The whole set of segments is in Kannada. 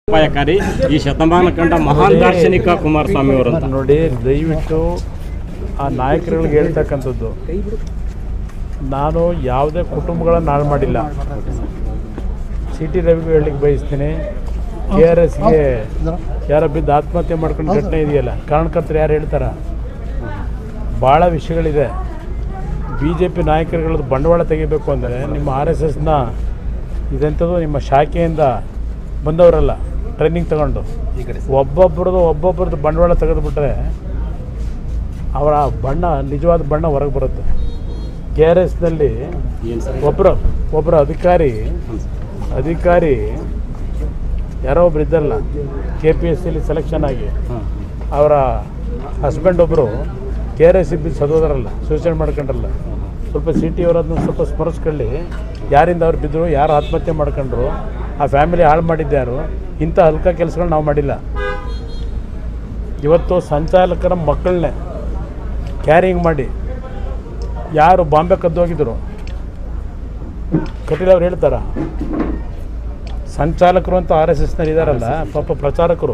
ಅಪಾಯಕಾರಿ ಈ ಶತಮಾನ ಕಂಡ ಮಹಾನ್ ದಾರ್ಶನಿಕ ಕುಮಾರಸ್ವಾಮಿ ಅವರು ಅಂತ ನೋಡಿ. ದಯವಿಟ್ಟು ಆ ನಾಯಕರುಗಳಿಗೆ ಹೇಳ್ತಕ್ಕಂಥದ್ದು, ನಾನು ಯಾವುದೇ ಕುಟುಂಬಗಳನ್ನು ಹಾಳು ಮಾಡಿಲ್ಲ. ಸಿ.ಟಿ. ರವಿಗೂ ಹೇಳಲಿಕ್ಕೆ ಬಯಸ್ತೀನಿ, KRSಗೆ ಯಾರ ಬಿದ್ದು ಆತ್ಮಹತ್ಯೆ ಮಾಡ್ಕೊಂಡು ಘಟನೆ ಇದೆಯಲ್ಲ, ಕಾರಣಕರ್ತರು ಯಾರು ಹೇಳ್ತಾರ? ಭಾಳ ವಿಷಯಗಳಿದೆ. BJP ನಾಯಕರುಗಳದ್ದು ಬಂಡವಾಳ ತೆಗಿಬೇಕು ಅಂದರೆ ನಿಮ್ಮ RSSನ ಇದೆಂಥದ್ದು ನಿಮ್ಮ ಶಾಖೆಯಿಂದ ಬಂದವರಲ್ಲ, ಟ್ರೈನಿಂಗ್ ತಗೊಂಡು ಒಬ್ಬೊಬ್ಬರದ್ದು ಬಂಡವಾಳ ತೆಗೆದುಬಿಟ್ರೆ ಅವರ ಬಣ್ಣ, ನಿಜವಾದ ಬಣ್ಣ ಹೊರಗೆ ಬರುತ್ತೆ. KRSನಲ್ಲಿ ಒಬ್ಬರು ಅಧಿಕಾರಿ ಯಾರೋ ಒಬ್ರು ಇದ್ದಲ್ಲ, KPSCಲಿ ಸೆಲೆಕ್ಷನ್ ಆಗಿ ಅವರ ಹಸ್ಬೆಂಡ್ ಒಬ್ಬರು KRS ಬಿದ್ದು ಸದೋದರಲ್ಲ, ಸೂಸೈಡ್ ಮಾಡ್ಕೊಂಡ್ರಲ್ಲ. ಸ್ವಲ್ಪ CT ಅವರದನ್ನ ಸ್ವಲ್ಪ ಸ್ಮರಿಸ್ಕೊಳ್ಳಿ. ಯಾರಿಂದ ಅವ್ರು ಬಿದ್ದರು, ಯಾರು ಆತ್ಮಹತ್ಯೆ ಮಾಡ್ಕೊಂಡ್ರು, ಆ ಫ್ಯಾಮಿಲಿ ಹಾಳು ಮಾಡಿದ್ದ್ಯಾರು? ಇಂಥ ಹಲ್ಕ ಕೆಲಸಗಳು ನಾವು ಮಾಡಿಲ್ಲ. ಇವತ್ತು ಸಂಚಾಲಕರ ಮಕ್ಕಳನ್ನೇ ಕ್ಯಾರಿಂಗ್ ಮಾಡಿ ಯಾರು ಬಾಂಬೆ ಕದ್ದೋಗಿದ್ರು, ಕಟೀಲ್ ಅವ್ರು ಹೇಳ್ತಾರ? ಸಂಚಾಲಕರು ಅಂತ RSSನಲ್ಲಿ ಇದ್ದಾರಲ್ಲ, ಪಾಪ ಪ್ರಚಾರಕರು.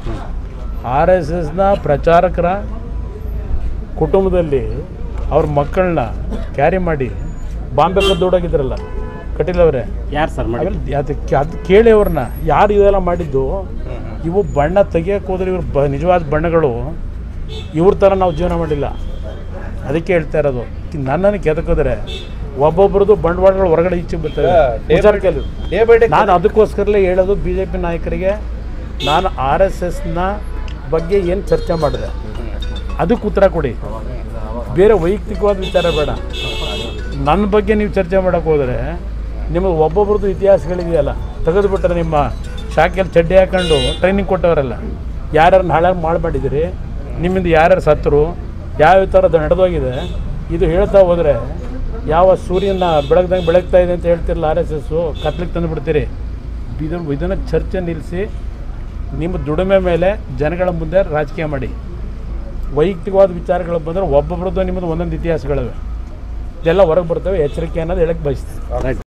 RSSನ ಪ್ರಚಾರಕರ ಕುಟುಂಬದಲ್ಲಿ ಅವ್ರ ಮಕ್ಕಳನ್ನ ಕ್ಯಾರಿ ಮಾಡಿ ಬಾಂಬೆ ಕದ್ದೋಡೋಗಿದ್ರಲ್ಲ ಕಟೀಲ್ ಅವರೇ. ಯಾರು ಸರ್ ಅದಕ್ಕೆ ಅದು ಕೇಳಿ ಅವ್ರನ್ನ, ಯಾರು ಇದೆಲ್ಲ ಮಾಡಿದ್ದು? ಇವು ಬಣ್ಣ ತೆಗಿಯೋಕೆ ಹೋದ್ರೆ ಇವ್ರು ನಿಜವಾದ ಬಣ್ಣಗಳು ಇವ್ರ ಥರ ನಾವು ಜೀವನ ಮಾಡಿಲ್ಲ. ಅದಕ್ಕೆ ಹೇಳ್ತಾ ಇರೋದು, ನನ್ನನ್ನು ಕೆದಕಿದ್ರೆ ಒಬ್ಬೊಬ್ರದ್ದು ಬಂಡವಾಳಗಳು ಹೊರಗಡೆ ಈಚೆಗೆ ಬರ್ತವೆ. ನಾನು ಅದಕ್ಕೋಸ್ಕರಲೇ ಹೇಳೋದು BJP ನಾಯಕರಿಗೆ, ನಾನು RSSನ ಬಗ್ಗೆ ಏನು ಚರ್ಚೆ ಮಾಡಿದೆ ಅದಕ್ಕೆ ಉತ್ತರ ಕೊಡಿ. ಬೇರೆ ವೈಯಕ್ತಿಕವಾದ ವಿಚಾರ ಬೇಡ. ನನ್ನ ಬಗ್ಗೆ ನೀವು ಚರ್ಚೆ ಮಾಡೋಕ್ಕೆ ಹೋದರೆ ನಿಮಗೆ ಒಬ್ಬೊಬ್ರದ್ದು ಇತಿಹಾಸಗಳಿದೆಯಲ್ಲ, ತೆಗೆದುಬಿಟ್ರೆ ನಿಮ್ಮ ಶಾಖೆಯಲ್ಲಿ ಚಡ್ಡಿ ಹಾಕೊಂಡು ಟ್ರೈನಿಂಗ್ ಕೊಟ್ಟವರೆಲ್ಲ ಯಾರ್ಯಾರನ್ನ ಹಾಳಾಗಿ ಮಾಡಿದ್ದೀರಿ, ನಿಮ್ಮಿಂದ ಯಾರ್ಯಾರು ಸತ್ತರು, ಯಾವ ಥರ ನಡೆದೋಗಿದೆ, ಇದು ಹೇಳ್ತಾ ಹೋದರೆ ಯಾವ ಸೂರ್ಯನ ಬೆಳಗ್ದಂಗೆ ಬೆಳಗ್ತಾ ಇದೆ ಅಂತ ಹೇಳ್ತಿರಲ್ಲ RSSು, ಕತ್ಲಿಗೆ ತಂದುಬಿಡ್ತೀರಿ. ಇದನ್ನು ಚರ್ಚೆ ನಿಲ್ಲಿಸಿ ನಿಮ್ಮ ದುಡಿಮೆ ಮೇಲೆ ಜನಗಳ ಮುಂದೆ ರಾಜಕೀಯ ಮಾಡಿ. ವೈಯಕ್ತಿಕವಾದ ವಿಚಾರಗಳು ಬಂದರೆ ಒಬ್ಬೊಬ್ರದ್ದು ನಿಮ್ಮದು ಒಂದೊಂದು ಇತಿಹಾಸಗಳಿವೆ, ಇದೆಲ್ಲ ಹೊರಗೆ ಬರ್ತವೆ. ಎಚ್ಚರಿಕೆ ಅನ್ನೋದು ಹೇಳಕ್ಕೆ ಬಯಸ್ತೀನಿ.